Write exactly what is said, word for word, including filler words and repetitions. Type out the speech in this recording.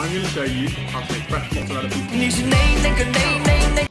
I'm going to show you how to make fresh mozzarella pizza.